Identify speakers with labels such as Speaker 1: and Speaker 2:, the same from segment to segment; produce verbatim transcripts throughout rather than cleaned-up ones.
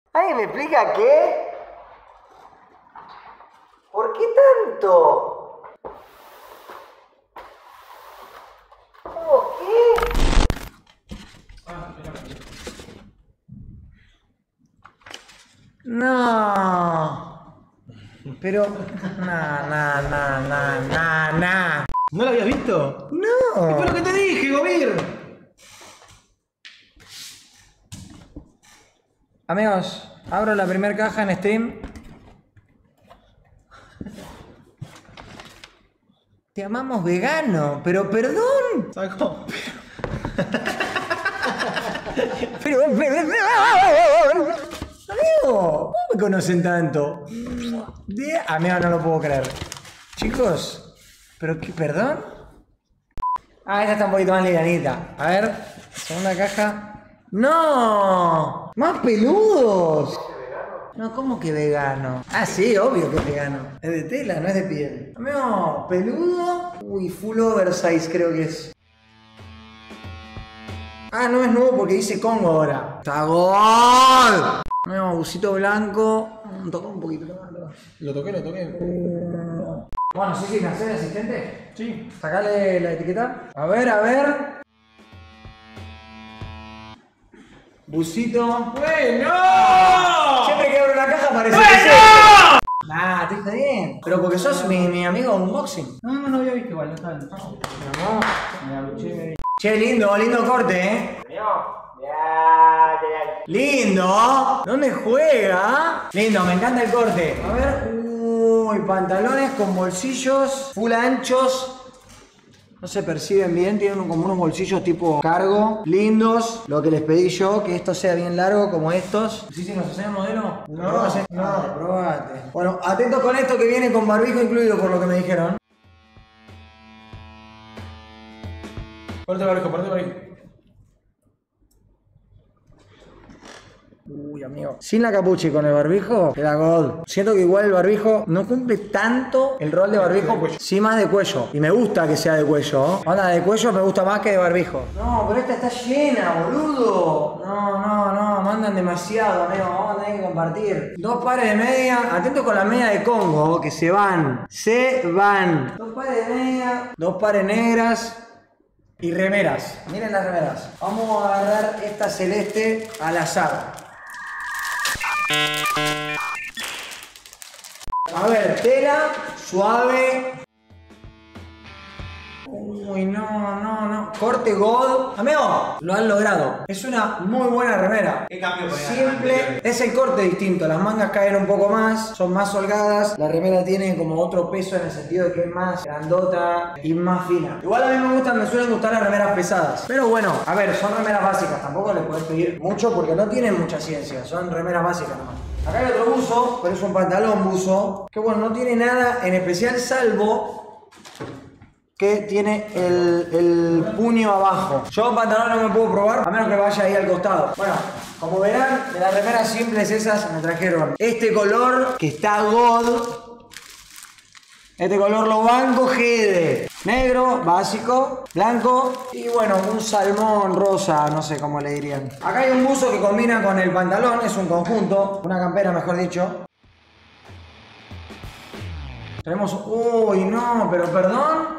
Speaker 1: ¿Alguien me explica qué? ¿Por qué tanto? ¿Cómo qué? No. Pero... Nah, nah, nah, nah, nah, nah.
Speaker 2: ¿No lo habías visto?
Speaker 1: No.
Speaker 2: ¿Qué fue lo que te dije, Gobir?
Speaker 1: Amigos, abro la primera caja en stream. Te amamos vegano, pero perdón.
Speaker 2: ¿Sabes cómo?
Speaker 1: Pero, amigo, ¿cómo me conocen tanto? De... Amigo, no lo puedo creer. Chicos, pero qué, ¿perdón? Ah, esta está un poquito más livianita. A ver, segunda caja. ¡No! ¡Más peludos! No, ¿cómo que vegano? Ah, sí, obvio que es vegano. Es de tela, no es de piel. Amigo, peludo. Uy, full oversize creo que es. Ah, no es nuevo porque dice Congo ahora. ¡Está gol! Amigo, busito blanco. Toca un poquito.
Speaker 2: Lo toqué, lo toqué.
Speaker 1: Bueno, sí, sí, ¿nacés de asistente?
Speaker 2: Sí.
Speaker 1: Sacale la etiqueta. A ver, a ver. Busito.
Speaker 2: ¡Bueno!
Speaker 1: Siempre que abro una caja aparece.
Speaker 2: ¡Bueno!
Speaker 1: Nah, te está bien. Pero porque sos mi, mi amigo unboxing.
Speaker 2: No, no, no había visto igual, no está bien.
Speaker 1: No.
Speaker 2: Me la luché.
Speaker 1: Che, lindo, lindo corte, eh. Lindo. ¿Dónde juega? Lindo, me encanta el corte. A ver. Uy, pantalones con bolsillos full anchos. No se perciben bien, tienen como unos bolsillos tipo cargo, lindos. Lo que les pedí yo, que esto sea bien largo como estos. ¿Sí, sí, nos hacen el modelo? No, no, no, probate. Bueno, atentos con esto que viene con barbijo incluido por lo que me dijeron.
Speaker 2: Ponte el barbijo, ponte el barbijo.
Speaker 1: Uy, amigo. Sin la capucha y con el barbijo, queda gold. Siento que igual el barbijo no cumple tanto el rol de barbijo, sí más de cuello. Y me gusta que sea de cuello, ¿eh? Onda, de cuello me gusta más que de barbijo. No, pero esta está llena, boludo. No, no, no, mandan demasiado, amigo. Vamos a tener que compartir. Dos pares de media. Atento con la media de Congo, que se van. Se van. Dos pares de media. Dos pares negras. Y remeras. Miren las remeras. Vamos a agarrar esta celeste al azar. A ver, tela, suave. Uy, no, no, no. Corte gold. Amigo, lo han logrado. Es una muy buena remera.
Speaker 2: ¿Qué cambio ponía?
Speaker 1: Simple. Es el corte distinto. Las mangas caen un poco más. Son más holgadas. La remera tiene como otro peso en el sentido de que es más grandota y más fina. Igual a mí me gustan, me suelen gustar las remeras pesadas. Pero bueno, a ver, son remeras básicas. Tampoco le puedes pedir mucho porque no tienen mucha ciencia. Son remeras básicas nomás. Acá hay otro buzo, pero es un pantalón buzo. Que bueno, no tiene nada en especial salvo que tiene el, el puño abajo. Yo pantalón no me puedo probar, a menos que vaya ahí al costado. Bueno, como verán, de las remeras simples esas me trajeron este color que está gold. Este color lo banco Gede. Negro, básico, blanco y bueno, un salmón rosa, no sé cómo le dirían. Acá hay un buzo que combina con el pantalón, es un conjunto, una campera mejor dicho. Tenemos... Uy, no, pero perdón.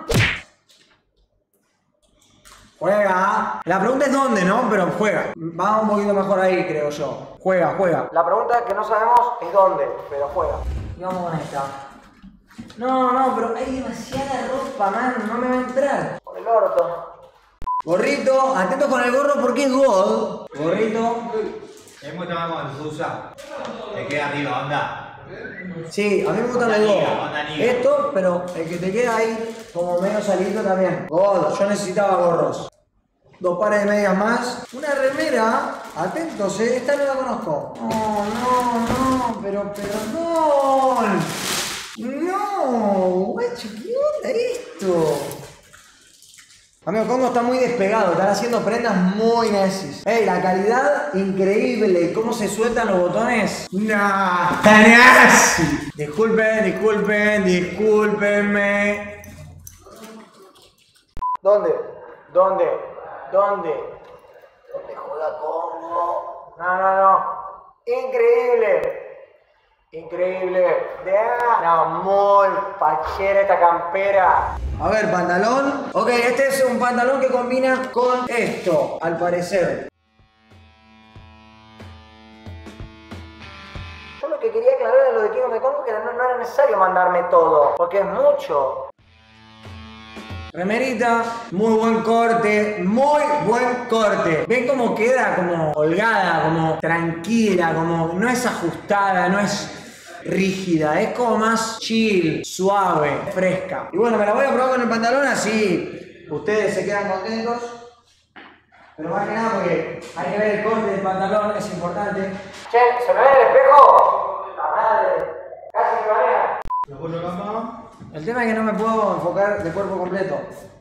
Speaker 1: Juega. La pregunta es dónde, ¿no? Pero juega. Va un poquito mejor ahí, creo yo. Juega, juega. La pregunta que no sabemos es dónde, pero juega. Y vamos con esta. No, no, pero hay demasiada ropa, man. No me va a entrar. Por el orto. Gorrito. Atento con el gorro porque es gold. Gorrito.
Speaker 3: Es muy tamaño cuando se usa. Te queda arriba, onda.
Speaker 1: Sí, a mí me gustan los dos. Esto, pero el que te queda ahí como menos salito también. Gold, yo necesitaba gorros. Dos pares de medias más. Una remera. Atentos, eh. Esta no la conozco. No, no, no. Pero, pero no. No. Guacho, ¿qué onda esto? Amigo, Congo está muy despegado, están haciendo prendas muy nazis. Ey, la calidad increíble, cómo se sueltan los botones. Nah, está nazi. Disculpen, disculpen, discúlpenme. ¿Dónde? ¿Dónde? ¿Dónde? ¿Dónde juega Congo? No, no, no. Increíble. Increíble. Una muy pachera esta campera. A ver, pantalón. Ok, este es un pantalón que combina con esto, al parecer. Yo lo que quería aclarar era lo de King of the Congo, que no, no era necesario mandarme todo, porque es mucho. Remerita, muy buen corte, muy buen corte. ¿Ven cómo queda? Como holgada, como tranquila, como no es ajustada, no es rígida, es como más chill, suave, fresca. Y bueno, me la voy a probar con el pantalón así ustedes se quedan contentos. Pero más que nada porque hay que ver el corte del pantalón, es importante. Che, ¿se me ve en el espejo? La madre, casi me marea.
Speaker 2: Lo vuelvo a cambiar.
Speaker 1: El tema es que no me puedo enfocar de cuerpo completo.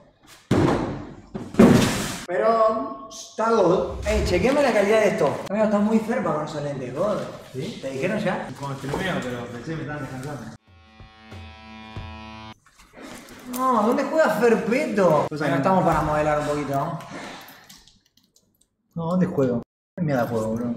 Speaker 1: Pero está good. Ey, chequeme la calidad de esto. Amigo, está muy ferpa con esos lentes, god.
Speaker 2: ¿Sí?
Speaker 1: ¿Te dijeron ya?
Speaker 2: Como streameo, pero pensé que me estaban descansando.
Speaker 1: No, ¿dónde juega Ferpeto?
Speaker 2: Pues
Speaker 1: Bueno,
Speaker 2: ahí.
Speaker 1: estamos para modelar un poquito, ¿no?
Speaker 2: No, ¿dónde juego? Me da juego, bro.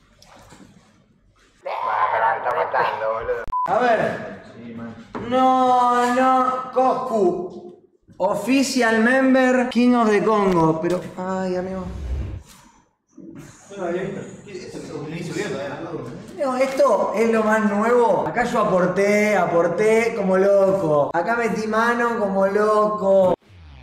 Speaker 3: Está matando, boludo.
Speaker 1: A ver.
Speaker 2: Sí, man.
Speaker 1: No, no, Coscu. Official member King of the Congo. Pero, ay, amigo.
Speaker 2: No lo había visto. Eso es un inicio bien todavía.
Speaker 1: No, esto es lo más nuevo. Acá yo aporté, aporté como loco. Acá metí mano como loco.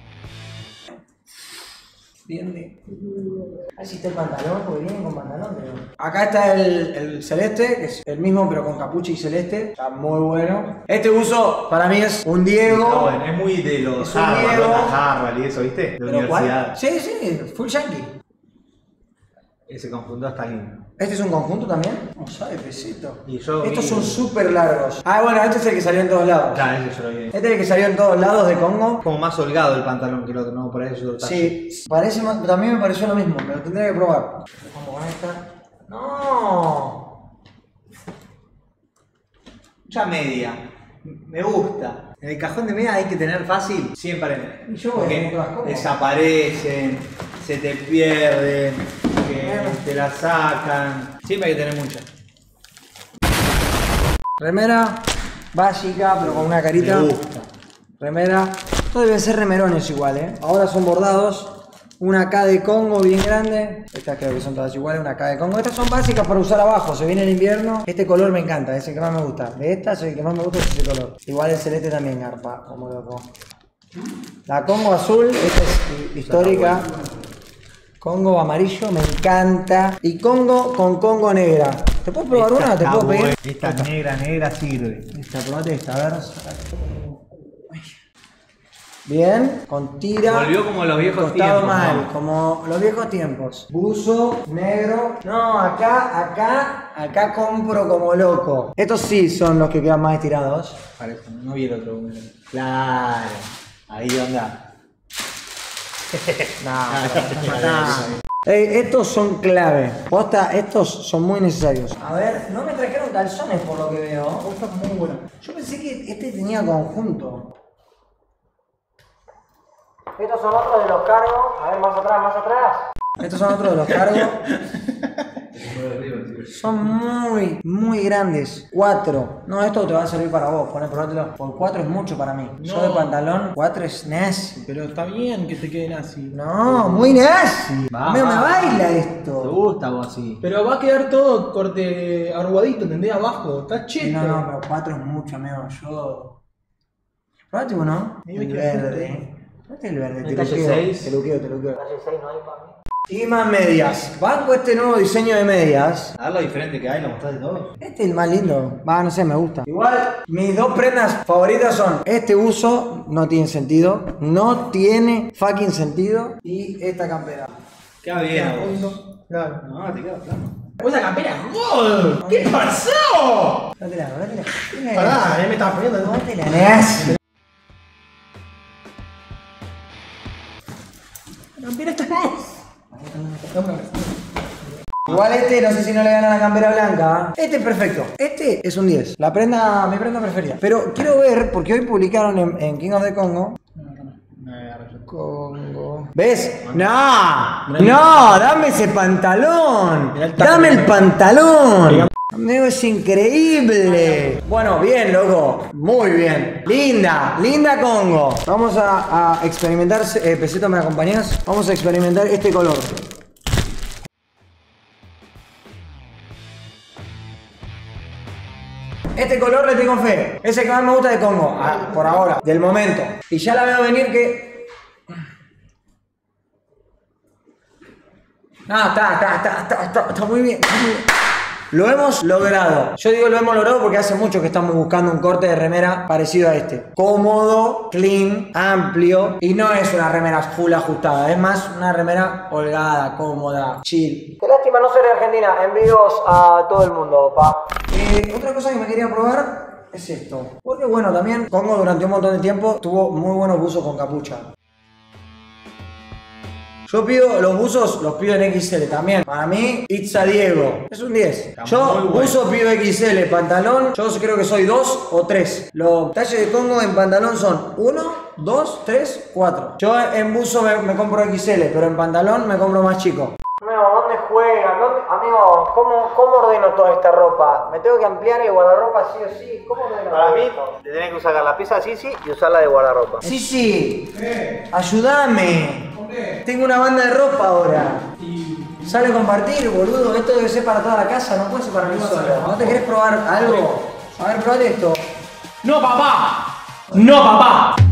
Speaker 1: Bien de... Ahí sí está el pantalón, porque vienen con pantalón, pero... Acá está el, el celeste, que es el mismo pero con capucha y celeste. Está muy bueno. Este uso para mí es un Diego.
Speaker 3: Está bueno, es muy de los
Speaker 1: Es un
Speaker 3: Harvard,
Speaker 1: Diego.
Speaker 3: los Harvard y eso, ¿viste? De
Speaker 1: ¿Pero
Speaker 3: universidad.
Speaker 1: cuál? Sí, sí, full yankee.
Speaker 3: Ese conjunto está lindo.
Speaker 1: ¿Este es un conjunto también? No sabe, pesito.
Speaker 3: Y yo
Speaker 1: Estos
Speaker 3: vi-
Speaker 1: son súper largos. Ah, bueno, este es el que salió en todos lados.
Speaker 3: Claro, ese yo lo vi.
Speaker 1: Este es el que salió en todos lados de Congo.
Speaker 3: Como más holgado el pantalón que el otro, ¿no? Por ahí es otro talle.
Speaker 1: Sí, parece más, también me pareció lo mismo, me lo tendría que probar. ¿Cómo con esta? ¡No!
Speaker 3: Mucha media. Me gusta. En el cajón de media hay que tener fácil siempre.
Speaker 1: Y yo voy a
Speaker 3: Porque
Speaker 1: tener todas cómodas.
Speaker 3: desaparecen, se te pierden, que
Speaker 1: Bueno.
Speaker 3: te la sacan. Siempre hay que tener muchas.
Speaker 1: Remera básica, pero con una carita.
Speaker 3: Me gusta.
Speaker 1: Remera. Estos deben ser remerones igual, ¿eh? Ahora son bordados. Una K de Congo bien grande. Estas creo que son todas iguales, una K de Congo. Estas son básicas para usar abajo. Se viene el invierno. Este color me encanta, es el que más me gusta. De estas, el que más me gusta es ese color. Igual el celeste también garpa, como loco. La Congo azul, esta es histórica. Congo amarillo, me encanta. Y Congo con Congo negra. ¿Te puedo probar una? ¿Te puedo pedir?
Speaker 3: Esta negra, negra sirve.
Speaker 1: Esta, probate esta, a ver. Bien, con tira.
Speaker 3: Volvió como los viejos
Speaker 1: costado
Speaker 3: tiempos,
Speaker 1: mal,
Speaker 3: ¿no?
Speaker 1: como los viejos tiempos. Buzo, negro. No, acá, acá, acá compro como loco. Estos sí son los que quedan más estirados.
Speaker 3: Parece, no vi el otro. Claro. Ahí onda.
Speaker 1: No, no. Ey, estos son clave. Posta, estos son muy necesarios. A ver, no me trajeron calzones por lo que veo. Esto es muy bueno. Yo pensé que este tenía conjunto. Estos son otros de los cargos. A ver, más atrás, más atrás. Estos son otros de los cargos. Son muy, muy grandes. Cuatro. No, esto te va a servir para vos. Poné, probátelo. Por cuatro es mucho para mí. Yo de pantalón, cuatro es nazi.
Speaker 2: Pero está bien que te queden así.
Speaker 1: No, muy nazi.
Speaker 3: Va,
Speaker 1: Amigo, me
Speaker 3: va.
Speaker 1: baila
Speaker 3: ¿Te
Speaker 1: esto.
Speaker 3: gusta vos así?
Speaker 2: Pero va a quedar todo corte arrugadito, ¿entendés? Abajo. Está cheto.
Speaker 1: No, no, pero cuatro es mucho, amigo. Yo. Probate uno.
Speaker 2: Medio
Speaker 1: El
Speaker 2: que
Speaker 1: verde. Probate el verde.
Speaker 3: ¿El
Speaker 1: Te
Speaker 3: talle
Speaker 1: luqueo,
Speaker 3: seis?
Speaker 1: te luqueo, te luqueo. Talle seis no hay para mí. Y más medias. Banco este nuevo diseño de medias.
Speaker 3: A ver lo diferente que hay, lo mostrás de todo.
Speaker 1: Este es el más lindo. Va, no sé, me gusta. Igual, mis dos prendas favoritas son este uso, no tiene sentido. No tiene fucking sentido. Y esta campera.
Speaker 3: Queda bien.
Speaker 2: Queda
Speaker 3: a vos.
Speaker 2: junto. Claro.
Speaker 3: No, te queda plano.
Speaker 2: ¡Esa campera! ¡God! ¿Qué pasó?
Speaker 1: Dátela, dátela.
Speaker 2: Pará, eh, me estaba poniendo. ¿no?
Speaker 1: Dátela, nazi.
Speaker 2: La campera está hermosa.
Speaker 1: Igual este, no sé si no le gana la campera blanca. ¿Eh? Este es perfecto. Este es un diez. La prenda, mi prenda preferida. Pero quiero ver, porque hoy publicaron en, en King of the Congo.
Speaker 3: Eh,
Speaker 1: Congo. ¿Ves? No, no, dame ese pantalón. Dame el pantalón. Amigo, es increíble. Bueno, bien, loco. Muy bien. Linda, linda Congo. Vamos a, a experimentar. Eh, Pesito, ¿me acompañás? Vamos a experimentar este color. Este color le tengo fe. Es el que más me gusta de Congo. Ah, por ahora. Del momento. Y ya la veo venir que... Ah, está, está, está, está, está, está muy bien. Está muy bien. Lo hemos logrado. Yo digo lo hemos logrado porque hace mucho que estamos buscando un corte de remera parecido a este. Cómodo, clean, amplio. Y no es una remera full ajustada. Es más una remera holgada, cómoda, chill. Qué lástima no ser de Argentina. Envíos a todo el mundo, pa. Eh, otra cosa que me quería probar es esto. Porque bueno, también Congo durante un montón de tiempo tuvo muy buenos buzos con capucha. Yo pido los buzos, los pido en equis ele también. Para mí, Itza Diego. Es un diez. Está yo buzo pido equis ele, pantalón, yo creo que soy dos o tres. Los talles de Congo en pantalón son uno, dos, tres, cuatro. Yo en buzo me, me compro equis ele, pero en pantalón me compro más chico. Amigo, ¿dónde juegan? ¿Dónde? Amigo, ¿cómo, ¿cómo ordeno toda esta ropa? ¿Me tengo que ampliar el guardarropa sí o sí? ¿Cómo ordeno?
Speaker 3: Para mí, te tenés que sacar la pieza Sisi y usarla de guardarropa.
Speaker 1: Sisi, ayúdame. Tengo una banda de ropa ahora. Sale a compartir, boludo. Esto debe ser para toda la casa, no puede ser para mí solo. ¿No te querés probar algo? A ver, probate esto.
Speaker 2: ¡No, papá! ¡No, papá!